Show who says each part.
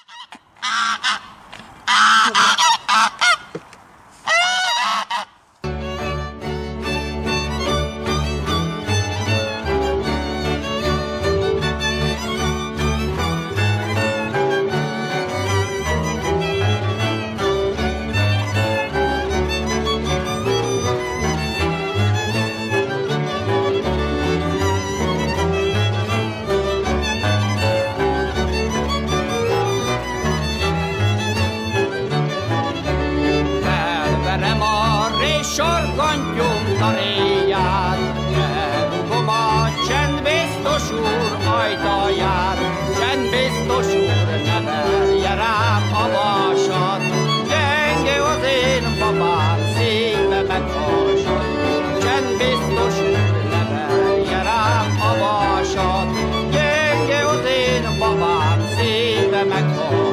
Speaker 1: Sarkantyom taréját, elrugom a csendbiztos úr ajtaját. Csendbiztos úr, ne verje rám a vasat, gyenge az én babám, szíve meghasad. Csendbiztos úr, ne verje rám a vasat, gyenge az én babám, szíve meghasad.